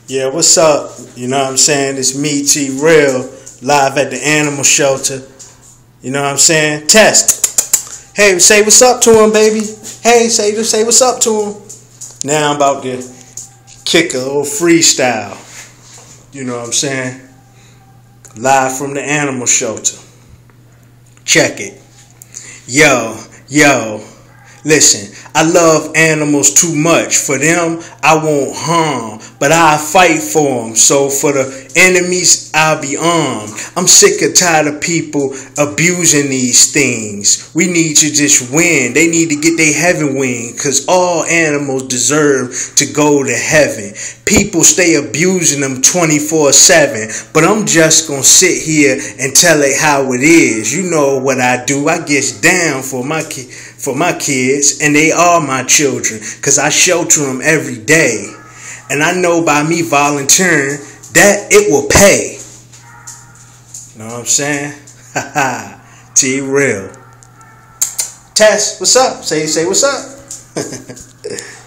Yeah, what's up? You know what I'm saying? It's me, T Real, live at the animal shelter. You know what I'm saying? Test. Hey, say what's up to him, baby. Hey, say what's up to him. Now I'm about to kick a little freestyle. You know what I'm saying? Live from the animal shelter. Check it. Yo. Listen, I love animals too much. For them, I won't harm, but I fight for them. So for the enemies, I'll be armed. I'm sick and tired of people abusing these things. We need to just win. They need to get their heaven wing, because all animals deserve to go to heaven. People stay abusing them 24/7, but I'm just going to sit here and tell it how it is. You know what I do. I get down for my kids, and they are my children, because I shelter them every day. And I know by me volunteering that it will pay. Know what I'm saying? T Real. Tess, what's up? Say what's up.